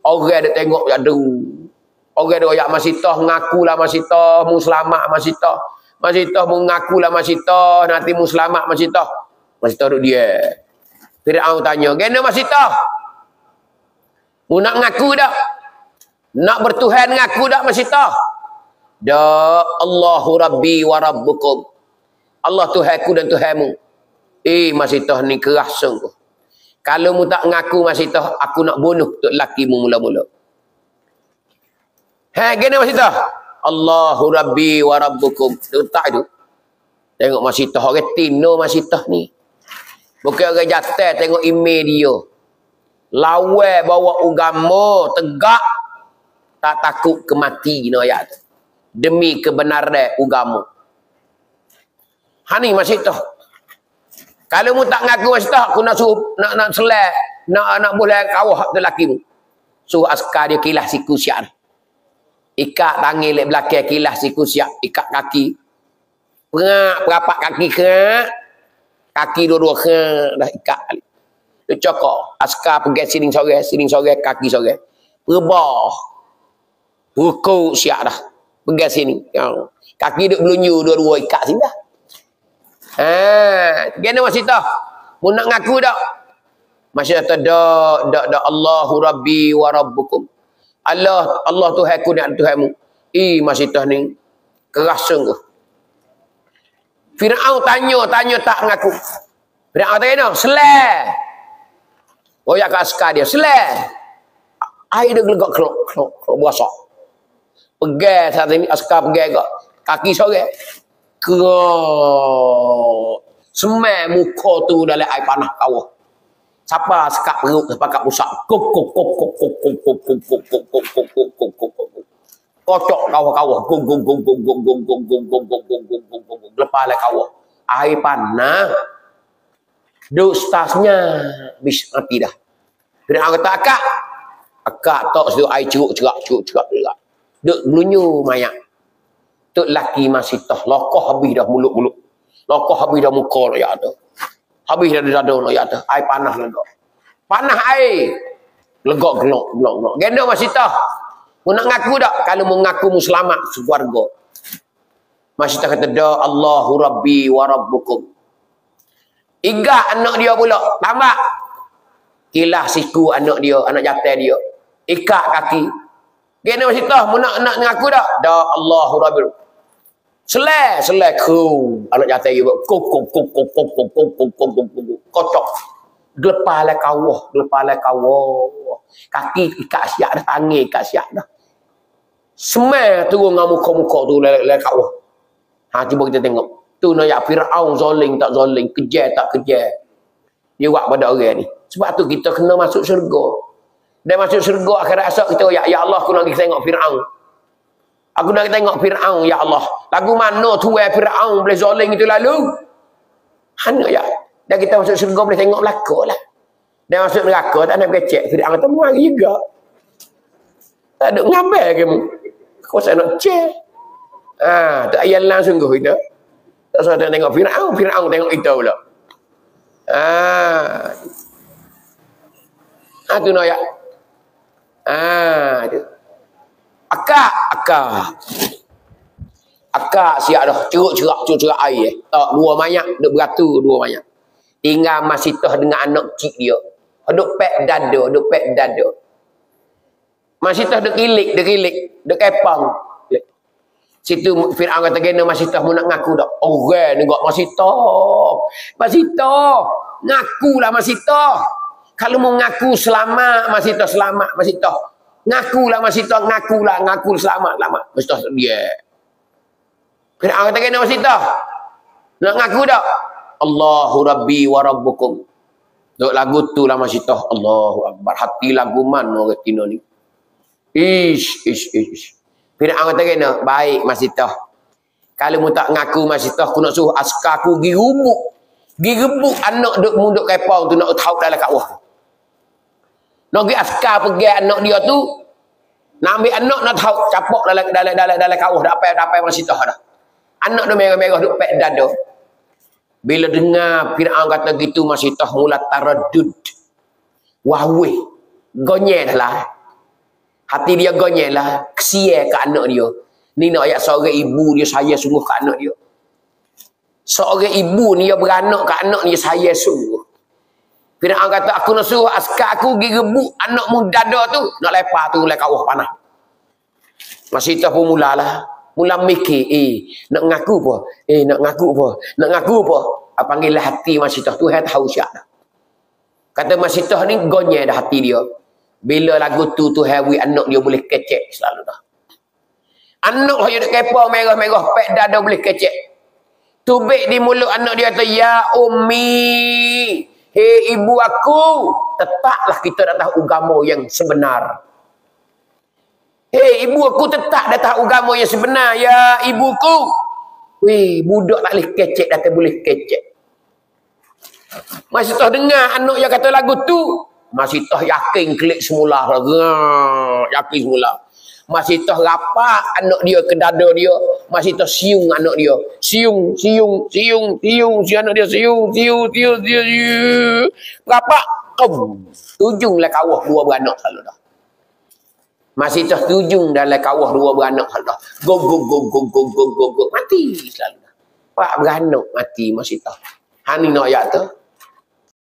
Orang dia tengok aduh. Orang dia royak masitah ngakulah masitah mu selamat masitah. Masitah mu ngakulah masitah nanti mu selamat masitah. Masitah duk dia. Firaun tanya, "Gena masitah? Mu nak ngaku dak? Nak bertuhan ngaku dak masitah?" "Da Allahu Rabbi wa Rabbukum." Allah Tuhanku dan Tuhanmu. Masitah ni keras sungguh. Kalau mu tak ngaku masitah, aku nak bunuh tok lakimu mula-mula. Gini masitah? Allahu Rabbi wa Rabbukum. Tak itu. Tengok masitah orang tino masitah ni. Bukan orang jatuh tengok email dia. Lawa bawa agama tegak. Tak takut kemati no ayat. Demi kebenaran agama. Hani masitah. Kalau mu tak ngaku masitah, aku nak suruh nak selai, nak boleh kawah tu lakimu. Suruh askar dia kilas siku siap. Ikat tangan lek belakang kilas siku siap, ikat kaki. Perapat kaki kerak. Kaki dua-dua dah ikat. Dia cokok, askar pergi siling sore, kaki sore. Rebah. Rukuk siap dah. Pergi sini. Kaki duk belunyu dua-dua ikat sini dah. Gana masitah? Mu nak ngaku dak? Masitah dak Allahu Rabbi wa Rabbukum. Allah Tuhanku dan Tuhanmu. Masitah ni keras sungguh. Firaun tanya tak ngaku. Firaun tanya, "Selai." Oh ya ke askar dia, "Selai." Air dia gelegak kelok berasak. Pegang saat ini askar pegang kaki sore. Kerok. Semai muka tu dalam air panah kawah. Siapa sekat perut, siapa kat pusat. Kocok kawah-kawah. Lepas lah kawah. Air panah. Duk stasnya. Bis mati dah. Dia kata akak. Akak tak sedut air ceruk-cerak. Duk melunyu mayat. Tok laki masitah lokoh habis dah mulut-mulut. Lokoh habis dah muka rakyat tu. Habis dah dada rakyat tu. Air panah legak. Panah air. Legak gelok. Genda masitah. Mu nak ngaku tak? Kalau mu ngaku mu selamat sekeluarga. Masitah kata da Allahu Rabbi wa Rabbukum. Igat anak dia pula. Tambah. Kilah siku anak dia, anak jantan dia. Ikat kaki. Genda masitah. Mu nak ngaku tak? Da Allahu Rabbi. Selai ku anak jatuh dia kocok gelepah lah kawah kaki ikat siap dah, tangan ikat siap dah, semai turun dengan muka-muka tu le kawah. Cuba kita tengok tu nak Firaun zoling tak zoling, kejar tak kejar dia buat pada orang ni. Sebab tu kita kena masuk syurga. Dan masuk syurga akhirat esok kita ya Allah aku nak pergi tengok Firaun. Aku nak tengok Firaun, ya Allah. Lagu mana tuai Firaun boleh zoling itu lalu? Hanya ya. Dan kita masuk syurga boleh tengok belakang lah. Dan masuk neraka tak nak cek. Firaun kata, mari juga. Tak ada ngambil kamu. Kau saya nak cek. Tak ayat langsung sungguh kita. Tak usah tengok Firaun tengok kita pula. Tu nak ya. Itu. Akak siap dah ceruk-cerak air. Tak, dua mayat duk beratur dua mayat. Tinggal masitah dengan anak cik dia. Duk pek dada. Masitah duk kilik, duk kepang. Situ Firaun kata gena masitah mu nak ngaku dak? Orang negak masitah. Ngakulah masitah. Kalau mu ngaku selamat masitah. Ngakulah masitah, ngaku selamat. Masitah dia. Firaun kata kena masitah. Nak ngaku tak? Allahu Rabbi wa Rabbukum. Duk lagu tu lah masitah. Allahu Akbar. Hati lagu mana orang Tino ni. Ish. Firaun kata kena, baik masitah. Kalau mu tak ngaku masitah, aku nak suruh askar aku pergi rebuk anak duk munduk kepang tu nak tahu dalam kawah. Nak pergi askar pergi anak dia tu, nak ambil anak nak tahu capok dalam kawah dah apa masitah dah. Anak dia merah-merah duk pek dada. Bila dengar Firaun kata gitu masitah mula taraddud. Wahweh. Gonyeh dah lah. Hati dia gonyel lah. Kesian ke anak dia. Ni nak ayat seorang ibu dia sayang sungguh ke anak dia. Seorang ibu ni dia beranak ke anak dia sayang sungguh. Fir'aun kata, aku nak suruh askar aku pergi rebut anak muda tu. Nak lepas tu oleh kawah panah. Masih tu pun mulalah. Mula mikir, nak ngaku apa? Nak ngaku apa? Nak ngaku apa? Panggil hati masih tu tahu siap dah. Kata masih ni gonyel dah hati dia. Bila lagu tu hewi anak dia boleh kecek selalu dah. Anak dia duk kepa merah-merah pek dada boleh kecek. Tubik di mulut anak dia kata, ya ummi, hei ibu aku, tetaplah kita dah tahu agama yang sebenar. Hei ibu aku tetap dah tahu agama yang sebenar, ya ibuku. Weh, budak tak boleh kecek, dah tak boleh kecek. Masih tahu dengar anak yang kata lagu tu, masih tahu yakin klik semula. Yakin semula. Masih tahu rapat anak dia ke dada dia. Masih tahu siung anak dia. Siung anak dia. Siung. Rapat. Tujunglah kawah dua beranak selalu dah. Masih tahu tujung dalam kawah dua beranak selalu dah. Go. Mati selalu dah. Pak beranak mati masih tahu. Hani nak ayat tu.